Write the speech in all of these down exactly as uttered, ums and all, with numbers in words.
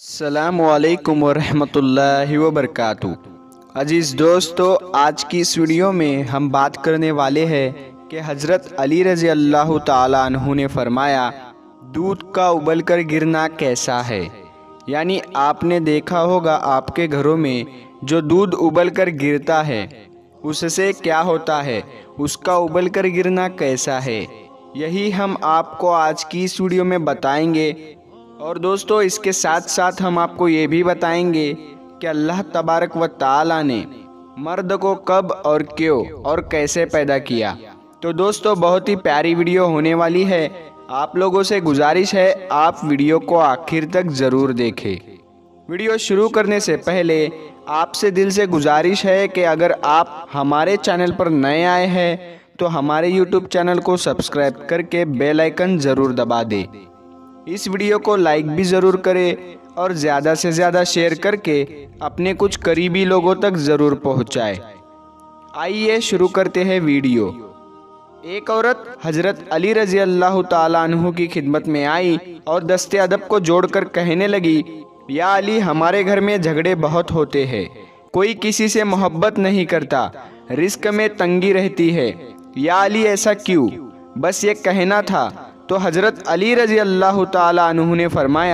अस्सलामुअलैकुम वरहमतुल्लाहि वबरकातुहू। अजीज़ दोस्तों, आज की इस वीडियो में हम बात करने वाले हैं कि हज़रत अली रज़ी अल्लाह ताला अन्हु ने फरमाया, दूध का उबल कर गिरना कैसा है। यानी आपने देखा होगा आपके घरों में जो दूध उबल कर गिरता है उससे क्या होता है, उसका उबल कर गिरना कैसा है, यही हम आपको आज की इस वीडियो में बताएंगे। और दोस्तों, इसके साथ साथ हम आपको ये भी बताएंगे कि अल्लाह तबारक व ताला ने मर्द को कब और क्यों और कैसे पैदा किया। तो दोस्तों, बहुत ही प्यारी वीडियो होने वाली है। आप लोगों से गुजारिश है आप वीडियो को आखिर तक ज़रूर देखें। वीडियो शुरू करने से पहले आपसे दिल से गुजारिश है कि अगर आप हमारे चैनल पर नए आए हैं तो हमारे यूट्यूब चैनल को सब्सक्राइब करके बेल आइकन ज़रूर दबा दें। इस वीडियो को लाइक भी ज़रूर करें और ज़्यादा से ज़्यादा शेयर करके अपने कुछ करीबी लोगों तक ज़रूर पहुँचाएं। आइए शुरू करते हैं वीडियो। एक औरत हज़रत अली रज़ी अल्लाह ताला अन्हु की खिदमत में आई और दस्ते अदब को जोड़कर कहने लगी, या अली, हमारे घर में झगड़े बहुत होते हैं, कोई किसी से मोहब्बत नहीं करता, रिस्क में तंगी रहती है। या अली, ऐसा क्यों? बस ये कहना था। तो हज़रत अली रज़ी अल्लाह ताला अन्हु ने फरमाया,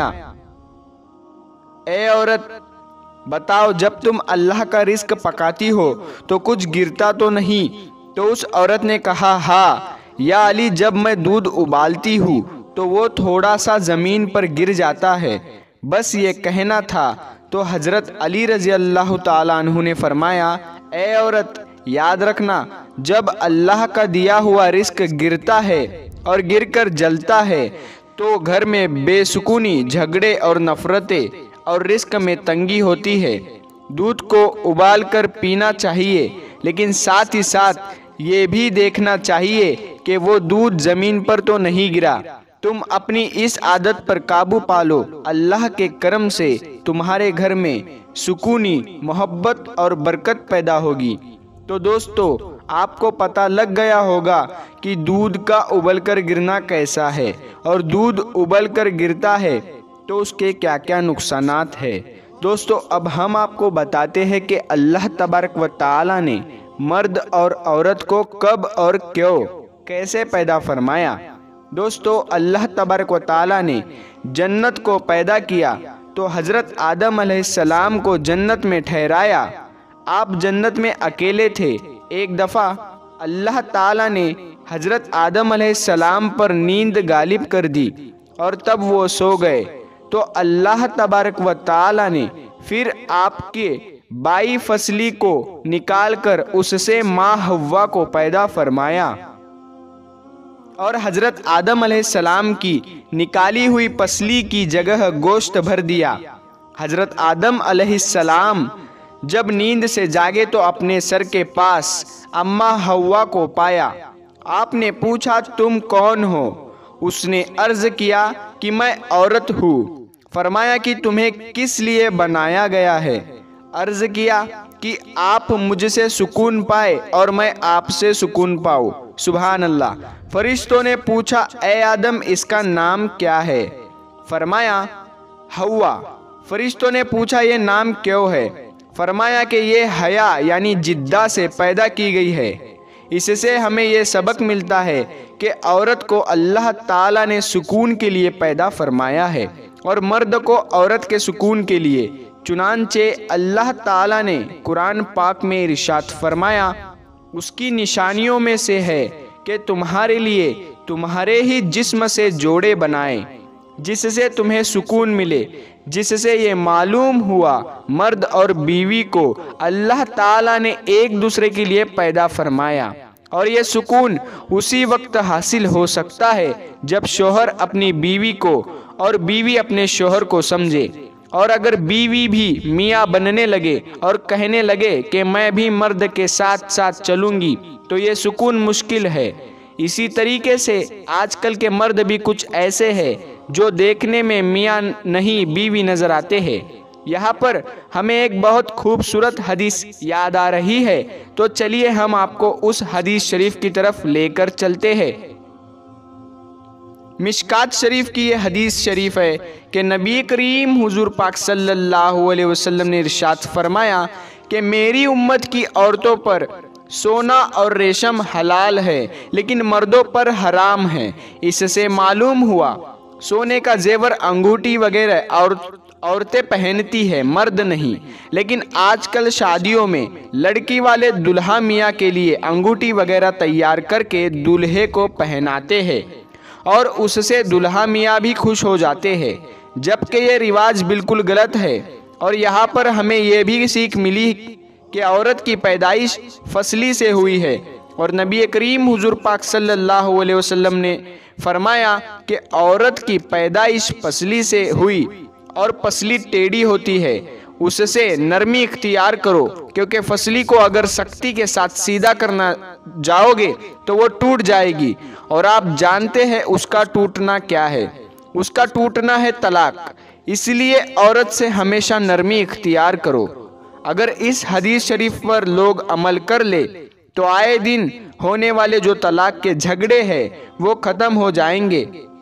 ए औरत, बताओ, जब तुम अल्लाह का रिस्क पकाती हो तो कुछ गिरता तो नहीं? तो उस औरत ने कहा, हाँ या अली, जब मैं दूध उबालती हूँ तो वो थोड़ा सा ज़मीन पर गिर जाता है, बस ये कहना था। तो हज़रत अली रज़ी अल्लाह ताला अन्हु ने फरमाया, ए औरत, याद रखना, जब अल्लाह का दिया हुआ रिस्क गिरता है और गिरकर जलता है तो घर में बेसुकूनी, झगड़े और नफ़रतें और रिस्क में तंगी होती है। दूध को उबाल कर पीना चाहिए, लेकिन साथ ही साथ ये भी देखना चाहिए कि वो दूध ज़मीन पर तो नहीं गिरा। तुम अपनी इस आदत पर काबू पालो, अल्लाह के करम से तुम्हारे घर में सुकूनी, मोहब्बत और बरकत पैदा होगी। तो दोस्तों, आपको पता लग गया होगा कि दूध का उबल कर गिरना कैसा है, और दूध उबल कर गिरता है तो उसके क्या क्या नुकसानात है। दोस्तों, अब हम आपको बताते हैं कि अल्लाह तबारक व ताला ने मर्द और औरत को कब और क्यों कैसे पैदा फरमाया। दोस्तों, अल्लाह तबारक व ताला ने जन्नत को पैदा किया तो हज़रत आदम अलैहिस्सलाम को जन्नत में ठहराया। आप जन्नत में अकेले थे। एक दफ़ा अल्लाह ताला ने हज़रत आदम अलैहिस्सलाम पर नींद गालिब कर दी और तब वो सो गए। तो अल्लाह तबारक व ताला ने फिर आपके बाई फसली को निकाल कर उससे माँ हव्वा को पैदा फरमाया और हज़रत आदम अलैहिस्सलाम की निकाली हुई पसली की जगह गोश्त भर दिया। हज़रत आदम अलैहिस्सलाम जब नींद से जागे तो अपने सर के पास अम्मा हव्वा को पाया। आपने पूछा, तुम कौन हो? उसने अर्ज किया कि मैं औरत हूँ। फरमाया कि तुम्हें किस लिए बनाया गया है? अर्ज किया कि आप मुझसे सुकून पाए और मैं आपसे सुकून पाऊँ। सुभान अल्लाह। फरिश्तों ने पूछा, ए आदम, इसका नाम क्या है? फरमाया, हव्वा। फरिश्तों ने पूछा, ये नाम क्यों है? फरमाया कि ये हया यानी जिद्दा से पैदा की गई है। इससे हमें ये सबक मिलता है कि औरत को अल्लाह ताला ने सुकून के लिए पैदा फरमाया है और मर्द को औरत के सुकून के लिए। चुनांचे अल्लाह ताला ने कुरान पाक में इरशाद फरमाया, उसकी निशानियों में से है कि तुम्हारे लिए तुम्हारे ही जिस्म से जोड़े बनाए जिससे तुम्हें सुकून मिले। जिससे ये मालूम हुआ मर्द और बीवी को अल्लाह ताला ने एक दूसरे के लिए पैदा फरमाया, और ये सुकून उसी वक्त हासिल हो सकता है जब शोहर अपनी बीवी को और बीवी अपने शोहर को समझे। और अगर बीवी भी मियाँ बनने लगे और कहने लगे कि मैं भी मर्द के साथ साथ चलूँगी, तो ये सुकून मुश्किल है। इसी तरीके से आजकल के मर्द भी कुछ ऐसे हैं जो देखने में मियाँ नहीं बीवी नज़र आते हैं। यहाँ पर हमें एक बहुत खूबसूरत हदीस याद आ रही है, तो चलिए हम आपको उस हदीस शरीफ की तरफ लेकर चलते हैं। मिशकात शरीफ की ये हदीस शरीफ है कि नबी करीम हुजूर पाक सल्लल्लाहु अलैहि वसल्लम ने इरशाद फरमाया कि मेरी उम्मत की औरतों पर सोना और रेशम हलाल है लेकिन मर्दों पर हराम है। इससे मालूम हुआ सोने का जेवर, अंगूठी वगैरह और औरतें पहनती है, मर्द नहीं। लेकिन आजकल शादियों में लड़की वाले दुल्हा मियाँ के लिए अंगूठी वगैरह तैयार करके दूल्हे को पहनाते हैं और उससे दुल्हा मियाँ भी खुश हो जाते हैं, जबकि ये रिवाज बिल्कुल गलत है। और यहाँ पर हमें ये भी सीख मिली कि औरत की पैदाइश फसली से हुई है और नबी करीम हुजूर पाक सल्लल्लाहु अलैहि वसल्लम ने फरमाया कि औरत की पैदाइश फसली से हुई और पसली टेढ़ी होती है, उससे नरमी इख्तियार करो, क्योंकि फसली को अगर सख्ती के साथ सीधा करना जाओगे तो वो टूट जाएगी। और आप जानते हैं उसका टूटना क्या है, उसका टूटना है तलाक। इसलिए औरत से हमेशा नरमी इख्तियार करो। अगर इस हदीस शरीफ पर लोग अमल कर ले तो आए दिन होने वाले जो तलाक के झगड़े हैं वो ख़त्म हो जाएंगे।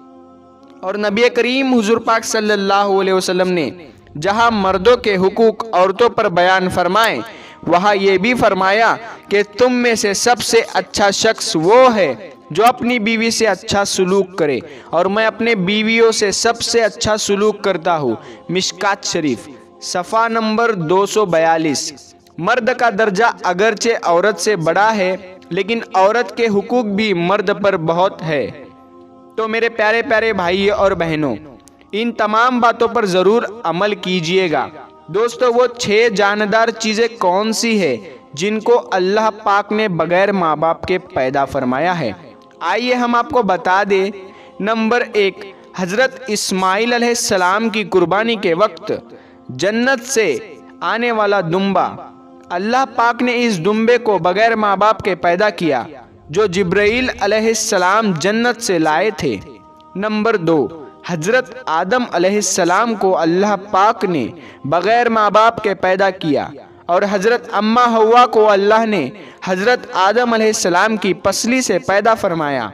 और नबी करीम हुजूर पाक सल्लल्लाहु अलैहि वसल्लम ने जहां मर्दों के हुकूक औरतों पर बयान फरमाए, वहां ये भी फरमाया कि तुम में से सबसे अच्छा शख्स वो है जो अपनी बीवी से अच्छा सुलूक करे, और मैं अपने बीवियों से सबसे अच्छा सुलूक करता हूँ। मिशकात शरीफ सफ़ा नंबर दो सौ बयालीस। मर्द का दर्जा अगरचे औरत से बड़ा है, लेकिन औरत के हुकूक भी मर्द पर बहुत है। तो मेरे प्यारे प्यारे भाई और बहनों, इन तमाम बातों पर ज़रूर अमल कीजिएगा। दोस्तों, वो छह जानदार चीज़ें कौन सी है जिनको अल्लाह पाक ने बग़ैर माँ बाप के पैदा फरमाया है? आइए हम आपको बता दें। नंबर एक, हज़रत इस्माइल अलैहिस्सलाम की कुर्बानी के वक्त जन्नत से आने वाला दुम्बा, अल्लाह पाक ने इस दुम्बे को बग़ैर माँ बाप के पैदा किया, जो जिब्राइल अलैहिस्सलाम जन्नत से लाए थे। नंबर दो, हज़रत आदम अलैहिस्सलाम को अल्लाह पाक ने बग़ैर माँ बाप के पैदा किया, और हज़रत अम्मा हव्वा को अल्लाह ने हज़रत आदम अलैहिस्सलाम की पसली से पैदा फरमाया।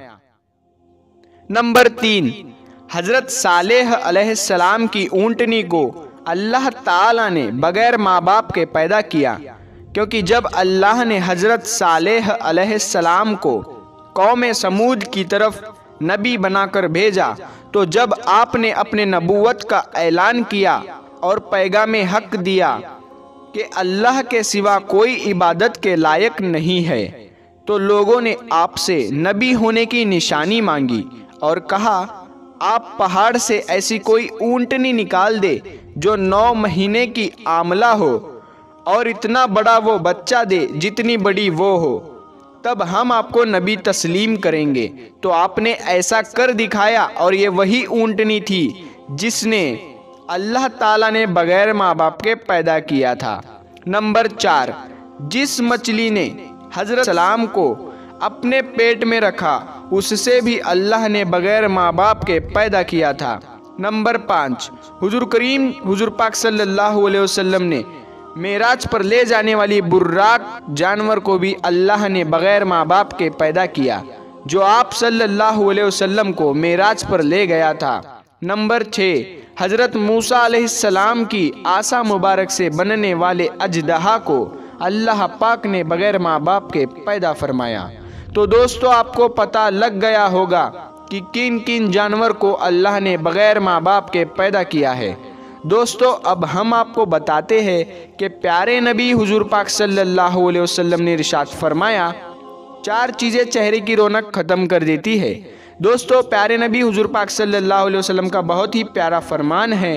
नंबर तीन, हज़रत सालेह अलैहिस्सलाम की ऊँटनी को अल्लाह ताला ने बग़ैर माँ बाप के पैदा किया, क्योंकि जब अल्लाह ने हज़रत सालेह अलैहिस्सलाम को कौम समूद की तरफ नबी बनाकर भेजा, तो जब आपने अपने नबूवत का ऐलान किया और पैगामे हक दिया कि अल्लाह के सिवा कोई इबादत के लायक नहीं है, तो लोगों ने आपसे नबी होने की निशानी मांगी और कहा, आप पहाड़ से ऐसी कोई ऊँटनी निकाल दे जो नौ महीने की आमला हो और इतना बड़ा वो बच्चा दे जितनी बड़ी वो हो, तब हम आपको नबी तस्लीम करेंगे। तो आपने ऐसा कर दिखाया, और ये वही ऊँटनी थी जिसने अल्लाह ताला ने बग़ैर माँ बाप के पैदा किया था। नंबर चार, जिस मछली ने हज़रत सलाम को अपने पेट में रखा, उससे भी अल्लाह ने बग़ैर माँ बाप के पैदा किया था। नंबर पाँच, हुजूर करीम हुजूर पाक सल्लल्लाहु अलैहि वसल्लम ने मेराज पर ले जाने वाली बुर्राक जानवर को भी अल्लाह ने बग़ैर माँ बाप के पैदा किया, जो आप सल्लल्लाहु अलैहि वसल्लम को मेराज पर ले गया था। नंबर छः, हज़रत मूसा अलैहिस्सलाम की आसा मुबारक से बनने वाले अजदहा को अल्लाह पाक ने बग़ैर माँ बाप के पैदा फरमाया। तो दोस्तों, आपको पता लग गया होगा कि किन किन जानवर को अल्लाह ने बग़ैर माँ बाप के पैदा किया है। दोस्तों, अब हम आपको बताते हैं कि प्यारे नबी हुजूर पाक सल्लल्लाहु अलैहि वसल्लम ने इरशाद फरमाया, चार चीज़ें चेहरे की रौनक ख़त्म कर देती है। दोस्तों, प्यारे नबी हुजूर पाक सल्लल्लाहु अलैहि वसल्लम का बहुत ही प्यारा फरमान है,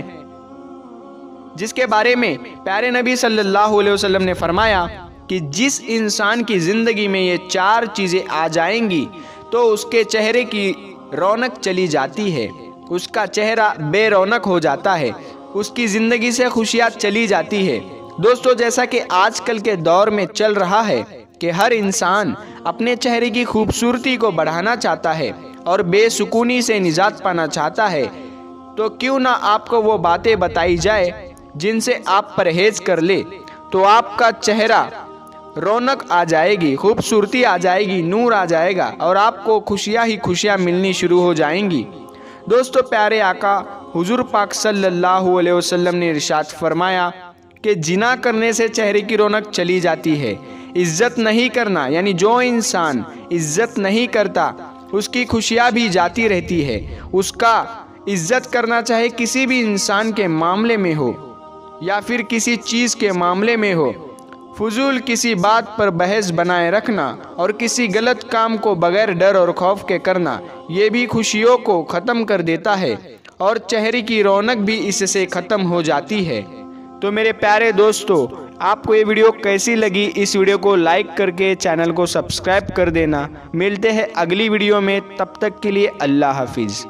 जिसके बारे में प्यारे नबी सल्लल्लाहु अलैहि वसल्लम ने फरमाया कि जिस इंसान की ज़िंदगी में ये चार चीज़ें आ जाएंगी तो उसके चेहरे की रौनक चली जाती है, उसका चेहरा बेरौनक हो जाता है, उसकी ज़िंदगी से खुशियाँ चली जाती है। दोस्तों, जैसा कि आजकल के दौर में चल रहा है कि हर इंसान अपने चेहरे की खूबसूरती को बढ़ाना चाहता है और बेसुकूनी से निजात पाना चाहता है, तो क्यों ना आपको वो बातें बताई जाए जिनसे आप परहेज़ कर ले, तो आपका चेहरा रौनक आ जाएगी, खूबसूरती आ जाएगी, नूर आ जाएगा और आपको खुशियाँ ही खुशियाँ मिलनी शुरू हो जाएंगी। दोस्तों प्यारे आका हुजूर पाक सल्लल्लाहु अलैहि वसल्लम ने इरशाद फरमाया कि जिना करने से चेहरे की रौनक चली जाती है। इज्जत नहीं करना यानी जो इंसान इज्जत नहीं करता उसकी खुशियाँ भी जाती रहती है। उसका इज्जत करना चाहे किसी भी इंसान के मामले में हो या फिर किसी चीज़ के मामले में हो। फजूल किसी बात पर बहस बनाए रखना और किसी गलत काम को बगैर डर और खौफ के करना, ये भी खुशियों को ख़त्म कर देता है और चेहरे की रौनक भी इससे ख़त्म हो जाती है। तो मेरे प्यारे दोस्तों, आपको ये वीडियो कैसी लगी? इस वीडियो को लाइक करके चैनल को सब्सक्राइब कर देना। मिलते हैं अगली वीडियो में, तब तक के लिए अल्लाह हाफिज़।